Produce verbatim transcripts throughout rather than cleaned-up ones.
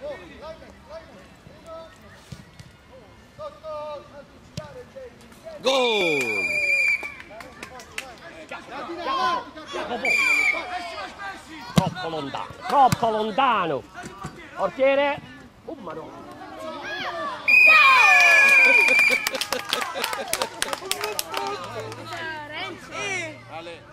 Gol! Troppo lontano, troppo lontano! Portiere! Oh madonna! Ale.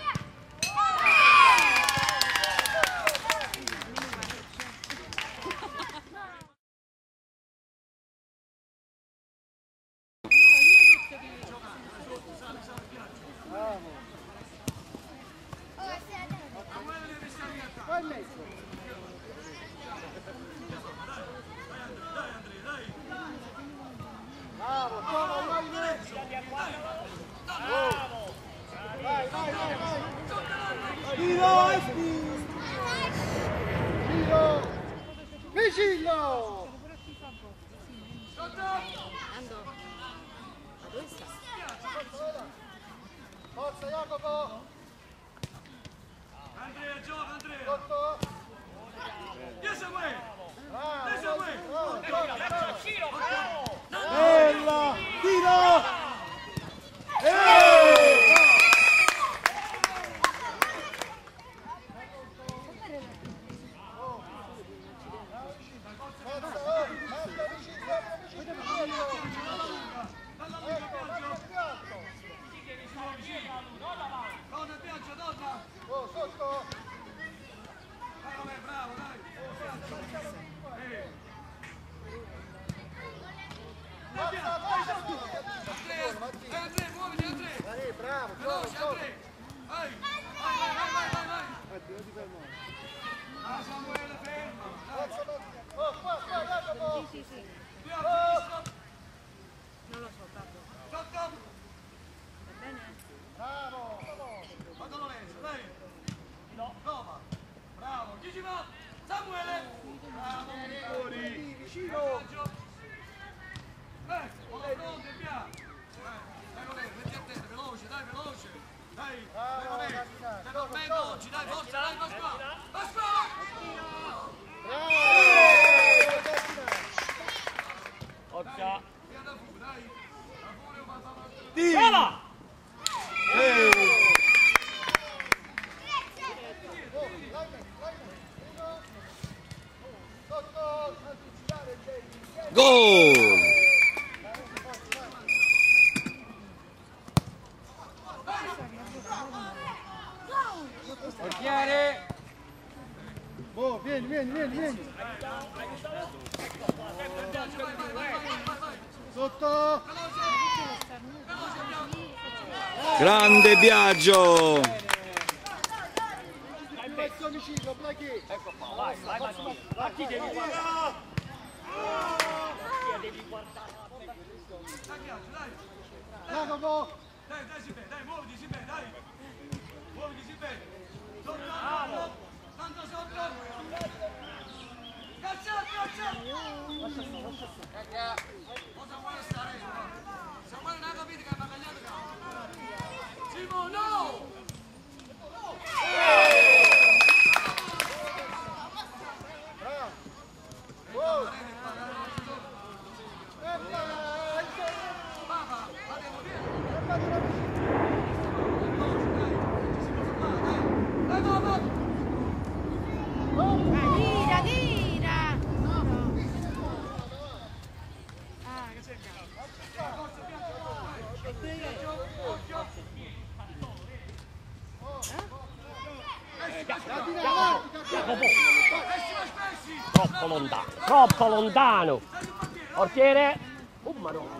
Vicino! Forza Jacopo! Andrea, gioca Andrea! Sotto! Yes away! Bravo! Yes away! Bella! Tiro! Eeeh! Sì, sì. Non lo so, Pablo. Va bene? Bravo! Vado Lorenzo, dai! No, prova! Bravo! Gigi va! Samuele! Bravo! Fuori! Vicino! Eh! Alla fronte, via! Dai Lorenzo, metti a terra, veloce, dai, veloce! Dai! Dai Lorenzo! Stai dormendo oggi, dai, forza, dai, Pasquale! Pasquale! Forza! Via da fu, dai! Da fuori, ma fa Brava! Gol! Portiere! Oh, vieni, vieni, vieni, vieni! Sotto! Grande Biagio! Questo omicidio, Blacchi! Ecco qua, vai, vai, vai, a chi devi guardare? Devi guardare Jacopo! Dai, dai, si bene, dai, muoviti, si bene, dai! Muoviti, si bene! Sotto, tanto, tanto sotto! Caccia, caccia! Lascia stare, lascia stare! Cosa vuole stare? Samuele non ha capito che ha bagagliato calcio! Simo, no! Bravo! Oh! Papà, andiamo via! Dai, mamma! Tira, tira! Ah, che c'è Troppo lontano, troppo lontano! Portiere! Oh madonna!